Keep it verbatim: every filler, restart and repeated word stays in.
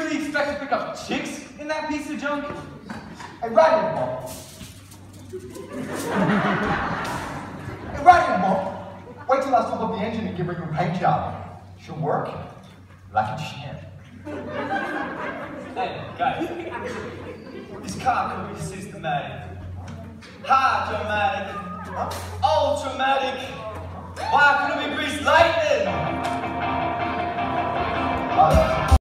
really expect to pick up chicks in that piece of junk? Hey, Ryan, Bob. Hey, Ryan, Bob. Wait till I stop up the engine and give her a paint job. She'll work like a champ. Hey, guys. This car could be systematic. Hard, dramatic,